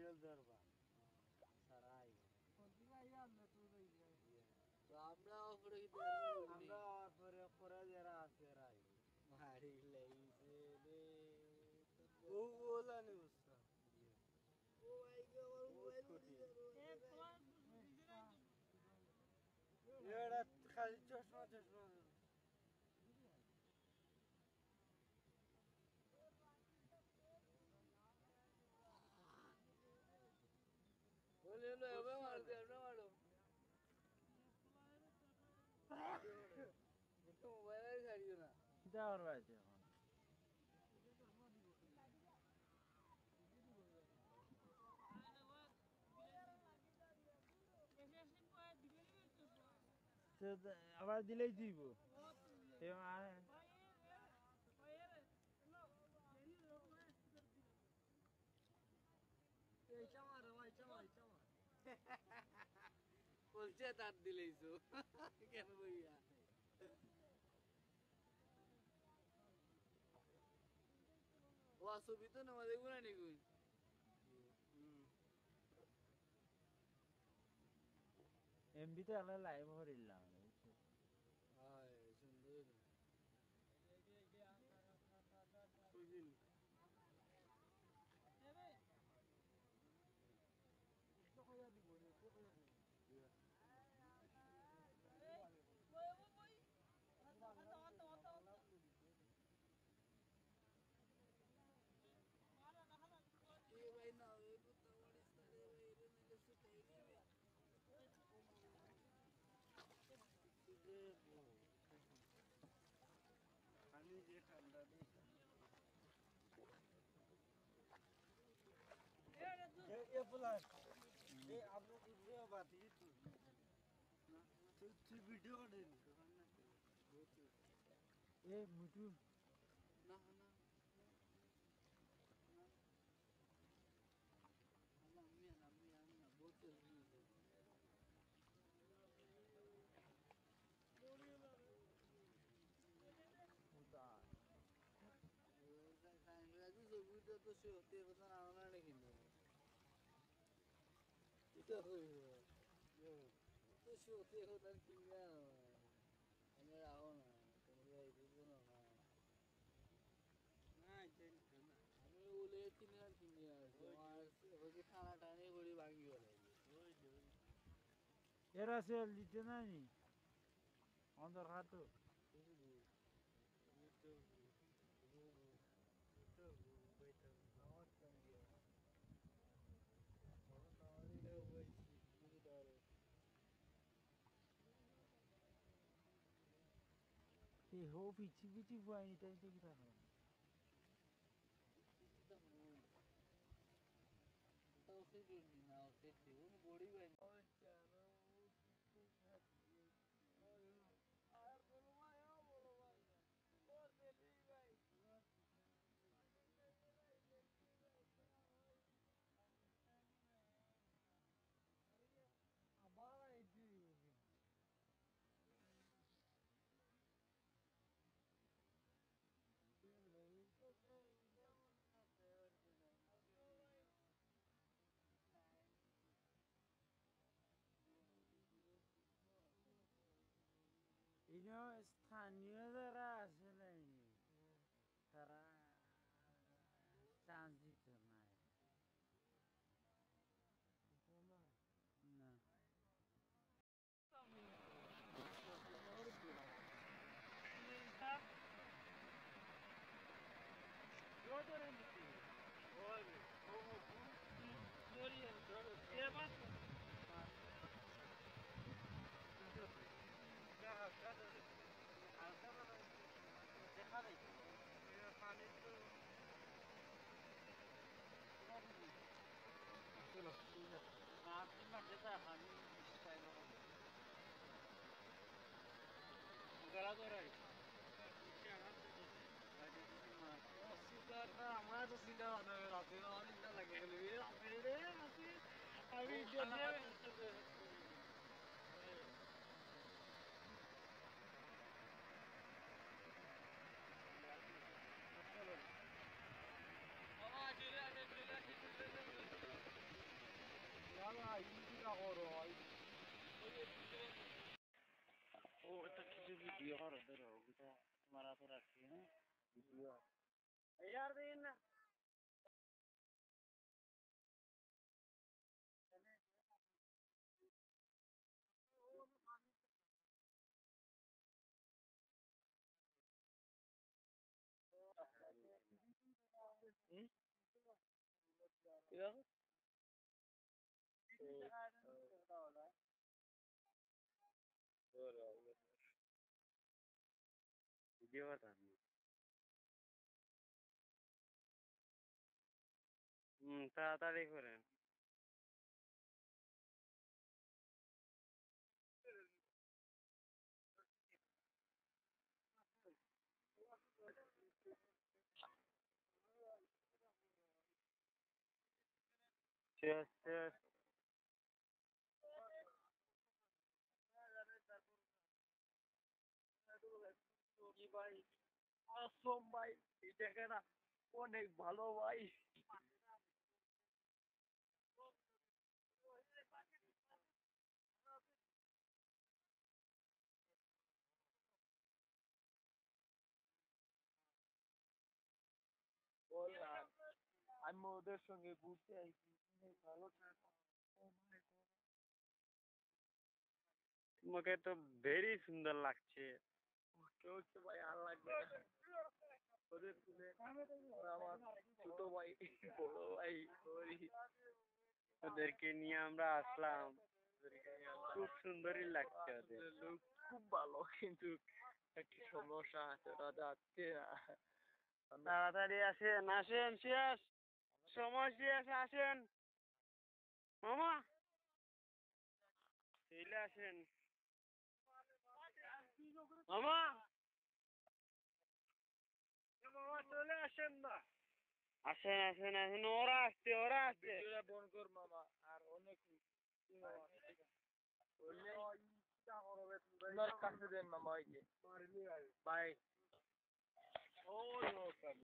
serial ধরবা সারা আইব তো আমরা অপরে আমরা পরে পরে যারা আছে এরা আইব মারি লাইছে রে ও ওলা নিউজ ও ভাই গো আমার মোবাইল উড়ি এটা খালি চশমা চশমা বলে লো এবে মার দে আমরা মারো তো মোবাইল ছাড়িও না কিটা করবা আছে এখন আবার দিলেই দিব বলছে তার দিলেইছো কেন বইয়া ও ছবি তো নামা দেখবো না নাকি এমবিতে আলা লাইভ হরিলাম হায় সুন্দর বুঝিনি এ ভাই না এ তো বড়িস রে ভাই রে নিলে সুতাই নেবে পানি যে ঠান্ডা দিয়েছে ये बोला ये आप लोग वीडियो बात ही तू वीडियो का दे ये मुझे না না আমি বলতে उधर রাজু ছবিটা তো সে হতে কথা না না কিন্তু এটা হইব তো সে হতে কথা কিনা আমি রাখো না তোমরা এই বুঝবো না ना चल ना আমি বলে কিনে আর কিনে আসছি আমার ওকে টানা টানি করে ভাঙি গেল एरा से लीते ना नहीं अंदर हाथो ये हो पीछे पीछे बुआई टाइम से कितना है তাও সে জন্য না সে ওর বড়ি ভাই আর বলো ভাই ও বলো ভাই ও দেলি ভাই আবার আইছি ইনো স্থানীয় যারা আছে নাইনি তারা চান্স দিত না না চলো ঠিক আছে আপনি যেটা আমি গলা ধরাই আমার তো চিন্তা রাতে চিন্তা লাগে আমি চলো ও এটা কিছু ভিডিও করো ধরো ওটা তোমার হাতে রাখছি হ্যাঁ ভিডিও यार दिन ना ভিডিও কথা তাড়াতাড়ি করেন শেষ শেষ কি ভাই আসম ভাই এই জায়গাটা অনেক ভালো ভাই বললাম আমি ওদের সঙ্গে ঘুরতে আইছি ভালো থাকো তোমাকে তো ভেরি সুন্দর লাগছে কেউ তো ভাই আর লাগবে না ওদের তুলে ওরা আমার ছোট ভাই বড় ভাই ওই ওদেরকে নিয়ে আমরা আসলাম খুব সুন্দরই লাগছে ওদের লোক খুব ভালো কিন্তু একটি সমস্যা আছে ওরা যাচ্ছে না তাড়াতাড়ি আসেন আসেন শেষ সময় শেষ আসেন মামা চলে আসেন মামা মামা চলে আসেন না আসেন আসেন আসেন ওরা আসছে ভিডিওটা বন্ধ কর মামা আর অনেক তোমার কাছে দেন মামা ওই যে বাই ওই